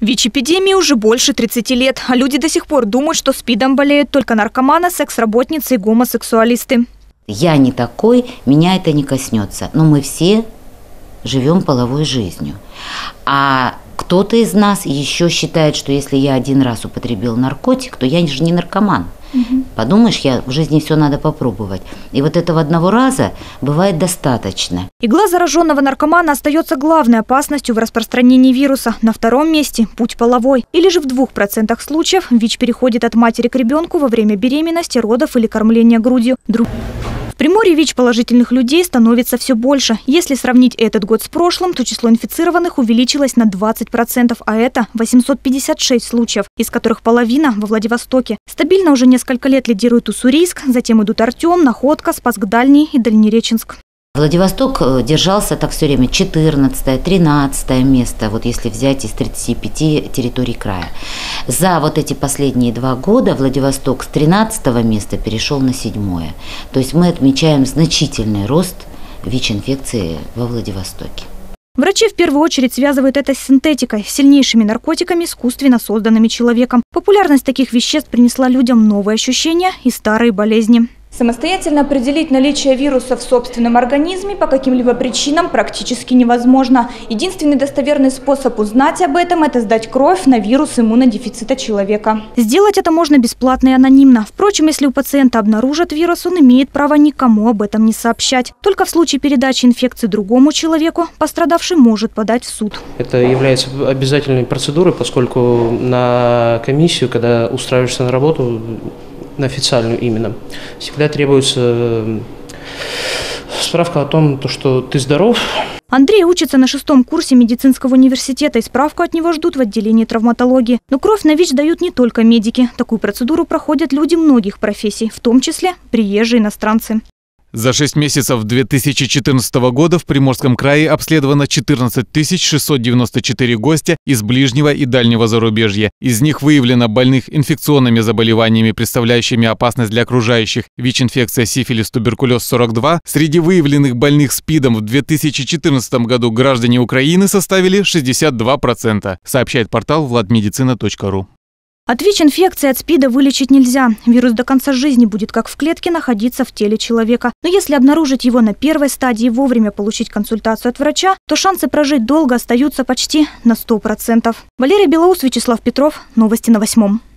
ВИЧ-эпидемии уже больше 30 лет, а люди до сих пор думают, что СПИДом болеют только наркоманы, секс-работницы и гомосексуалисты. Я не такой, меня это не коснется. Но мы все живем половой жизнью. А кто-то из нас еще считает, что если я один раз употребил наркотик, то я же не наркоман. Подумаешь, в жизни все надо попробовать. И вот этого одного раза бывает достаточно. Игла зараженного наркомана остается главной опасностью в распространении вируса. На втором месте – путь половой. Или же в 2% случаев ВИЧ переходит от матери к ребенку во время беременности, родов или кормления грудью. В Приморье ВИЧ-положительных людей становится все больше. Если сравнить этот год с прошлым, то число инфицированных увеличилось на 20%, а это 856 случаев, из которых половина во Владивостоке. Стабильно уже несколько лет лидирует Уссурийск, затем идут Артем, Находка, Спасск-Дальний и Дальнереченск. Владивосток держался так все время 14-13 место, вот если взять из 35 территорий края. За вот эти последние 2 года Владивосток с 13 места перешел на 7-е. То есть мы отмечаем значительный рост ВИЧ-инфекции во Владивостоке. Врачи в первую очередь связывают это с синтетикой, сильнейшими наркотиками, искусственно созданными человеком. Популярность таких веществ принесла людям новые ощущения и старые болезни. Самостоятельно определить наличие вируса в собственном организме по каким-либо причинам практически невозможно. Единственный достоверный способ узнать об этом – это сдать кровь на вирус иммунодефицита человека. Сделать это можно бесплатно и анонимно. Впрочем, если у пациента обнаружат вирус, он имеет право никому об этом не сообщать. Только в случае передачи инфекции другому человеку пострадавший может подать в суд. Это является обязательной процедурой, поскольку на комиссию, когда устраиваешься на работу, на официальную именно, всегда требуется справка о том, что ты здоров. Андрей учится на 6-м курсе медицинского университета, и справку от него ждут в отделении травматологии. Но кровь на ВИЧ дают не только медики. Такую процедуру проходят люди многих профессий, в том числе приезжие иностранцы. За 6 месяцев 2014 года в Приморском крае обследовано 14 694 гостя из ближнего и дальнего зарубежья. Из них выявлено больных инфекционными заболеваниями, представляющими опасность для окружающих. ВИЧ-инфекция, сифилис, туберкулез 42. Среди выявленных больных СПИДом в 2014 году граждане Украины составили 62%, сообщает портал vladmedicina.ru. От ВИЧ-инфекции от СПИДа вылечить нельзя. Вирус до конца жизни будет как в клетке находиться в теле человека. Но если обнаружить его на первой стадии и вовремя получить консультацию от врача, то шансы прожить долго остаются почти на 100%. Валерия Белоус, Вячеслав Петров. Новости на 8.